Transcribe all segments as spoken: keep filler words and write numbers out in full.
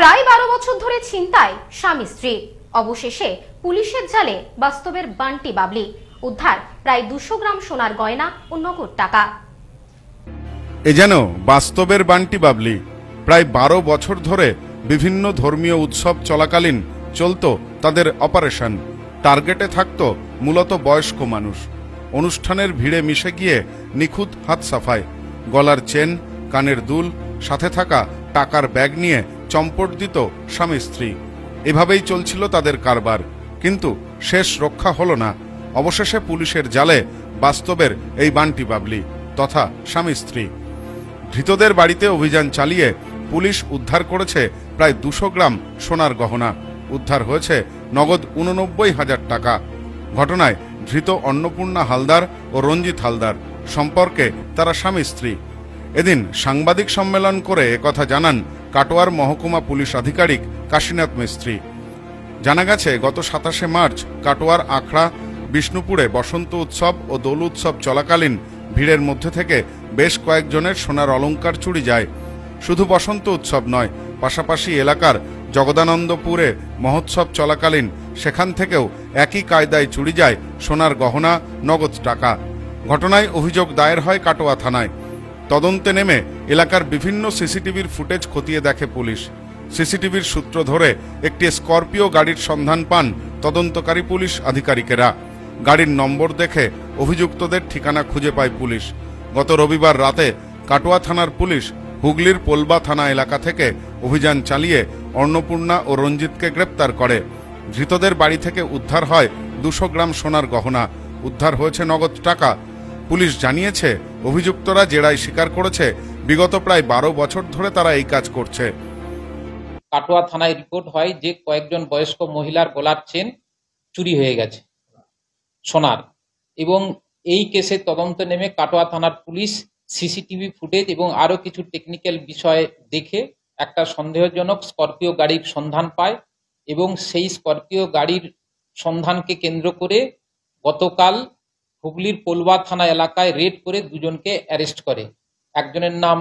প্রায় বারো বছর ধরে ছিনতাই স্বামী স্ত্রী, অবশেষে পুলিশের জালে বাস্তবের বান্টি বাবলি। উদ্ধার প্রায় দুশো গ্রাম সোনার গয়না ও নগদ টাকা। এ যেন বাস্তবের বান্টি বাবলি। প্রায় বারো বছর ধরে বিভিন্ন ধর্মীয় উৎসব চলাকালীন চলত তাদের অপারেশন। টার্গেটে থাকত মূলত বয়স্ক মানুষ। অনুষ্ঠানের ভিড়ে মিশে গিয়ে নিখুঁত হাত সাফায়, গলার চেন, কানের দুল, সাথে থাকা টাকার ব্যাগ নিয়ে চম্পট দিত স্বামী স্ত্রী। এভাবেই চলছিল তাদের কারবার, কিন্তু শেষ রক্ষা হলো না। অবশেষে পুলিশের জালে বাস্তবের এই বান্টি বাবলি তথা স্বামী স্ত্রী। ধৃতদের বাড়িতে অভিযান চালিয়ে পুলিশ উদ্ধার করেছে প্রায় দুশো গ্রাম সোনার গহনা। উদ্ধার হয়েছে নগদ উননব্বই হাজার টাকা। ঘটনায় ধৃত অন্নপূর্ণা হালদার ও রঞ্জিত হালদার, সম্পর্কে তারা স্বামী স্ত্রী। এদিন সাংবাদিক সম্মেলন করে একথা জানান কাটোয়ার মহকুমা পুলিশ আধিকারিক কাশীনাথ মিস্ত্রি। জানা গেছে, গত সাতাশে মার্চ কাটোয়ার আখড়া বিষ্ণুপুরে বসন্ত উৎসব ও দোল উৎসব চলাকালীন ভিড়ের মধ্যে থেকে বেশ কয়েকজনের সোনার অলংকার চুরি যায়। শুধু বসন্ত উৎসব নয়, পাশাপাশি এলাকার জগদানন্দপুরে মহোৎসব চলাকালীন সেখান থেকেও একই কায়দায় চুরি যায় সোনার গহনা, নগদ টাকা। ঘটনায় অভিযোগ দায়ের হয় কাটোয়া থানায়। তদন্তে নেমে এলাকার বিভিন্ন সিসিটিভির ফুটেজ খতিয়ে দেখে পুলিশ। সিসিটিভির সূত্র ধরে একটি স্করপিও গাড়ির সন্ধান পান তদন্তকারী পুলিশ আধিকারিকেরা। গাড়ির নম্বর দেখে অভিযুক্তদের ঠিকানা খুঁজে পায় পুলিশ। গত রবিবার রাতে কাটোয়া থানার পুলিশ হুগলির পোলবা থানা এলাকা থেকে অভিযান চালিয়ে অন্নপূর্ণা ও রঞ্জিতকে গ্রেপ্তার করে। ধৃতদের বাড়ি থেকে উদ্ধার হয় দুশো গ্রাম সোনার গহনা। উদ্ধার হয়েছে নগদ টাকা। পুলিশ জানিয়েছে, অভিযুক্তরা জেরায় স্বীকার করেছে বিগত প্রায় বারো বছর ধরে তারা এই কাজ করছে। কাটোয়া থানায় রিপোর্ট হয় যে কয়েকজন বয়স্ক মহিলার গলার চেন চুরি হয়ে গেছে সোনার, এবং এই কেসে তদন্ত নেমে কাটোয়া থানার পুলিশ সিসিটিভি ফুটেজ এবং আরো কিছু টেকনিক্যাল বিষয় দেখে একটা সন্দেহজনক স্করপিও গাড়ির সন্ধান পায়, এবং সেই স্করপিও গাড়ির সন্ধানকে কেন্দ্র করে গতকাল হুগলির পোলবা থানা এলাকায় রেড করে দুজনকে অ্যারেস্ট করে। একজনের নাম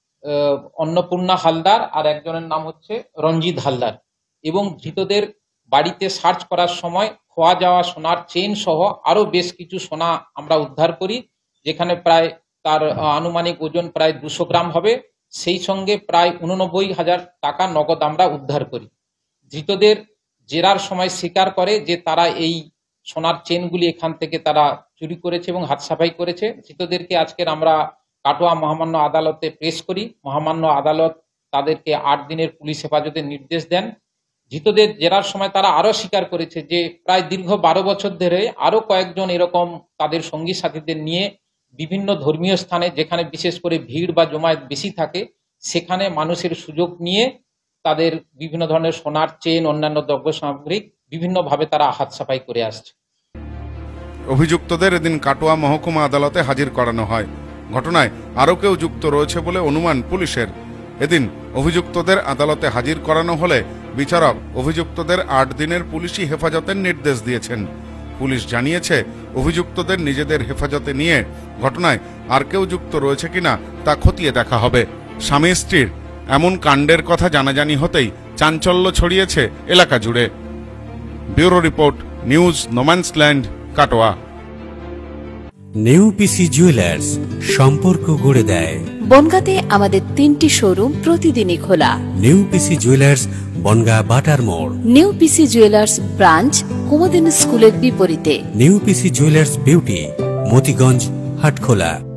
অন্নপূর্ণা হালদার আর একজনের নাম হচ্ছে রঞ্জিত হালদার। এবং ধৃতদের বাড়িতে সার্চ করার সময় খোয়া যাওয়া সোনার চেন সহ আরো বেশ কিছু সোনা আমরা উদ্ধার করি, যেখানে প্রায় তার আনুমানিক ওজন প্রায় দুশো গ্রাম হবে। সেই সঙ্গে প্রায় উননব্বই হাজার টাকা নগদ আমরা উদ্ধার করি। ধৃতদের জেরার সময় স্বীকার করে যে তারা এই সোনার চেনগুলি এখান থেকে তারা চুরি করেছে এবং হাত সাফাই করেছে। ধৃতদেরকে আজকের আমরা কাটোয়া মহামান্য আদালতে পেশ করি। মহামান্য আদালত তাদেরকে আট দিনের পুলিশ হেফাজতের নির্দেশ দেন। ধৃতদের জেরার সময় তারা আরো স্বীকার করেছে যে প্রায় দীর্ঘ বারো বছর ধরে আরো কয়েকজন এরকম তাদের সঙ্গী সাথীদের নিয়ে বিভিন্ন ধর্মীয় স্থানে, যেখানে বিশেষ করে ভিড় বা জমায়েত বেশি থাকে, সেখানে মানুষের সুযোগ নিয়ে তাদের বিভিন্ন ধরনের সোনার চেন, অন্যান্য দ্রব্য সামগ্রিক বিভিন্নভাবে তারা হাত সাফাই করে আসছে। অভিযুক্তদের এদিন কাটোয়া মহকুমা আদালতে হাজির করানো হয়। ঘটনায় আরও কেউ যুক্ত রয়েছে বলে অনুমান পুলিশের। এদিন অভিযুক্তদের আদালতে হাজির করানো হলে বিচারক অভিযুক্তদের আট দিনের পুলিশি হেফাজতের নির্দেশ দিয়েছেন। পুলিশ জানিয়েছে, অভিযুক্তদের নিজেদের হেফাজতে নিয়ে ঘটনায় আর কেউ যুক্ত রয়েছে কিনা তা খতিয়ে দেখা হবে। স্বামী স্ত্রীর এমন কাণ্ডের কথা জানাজানি হতেই চাঞ্চল্য ছড়িয়েছে এলাকা জুড়ে। Bureau report, news no man's land, Katwa. Neupisi jewellers, সম্পর্ক গড়ে দেয়। বনগাঁতে আমাদের তিনটি শোরুম প্রতিদিনই খোলা। নেউপিসি জুয়েলার্স, বনগাঁ বাটার মোড়। নেউপিসি জুয়েলার্স ব্রাঞ্চ কুমুদিনী স্কুলের বিপরীতে। Neupisi jewellers beauty, Motiganj, Hatkhola.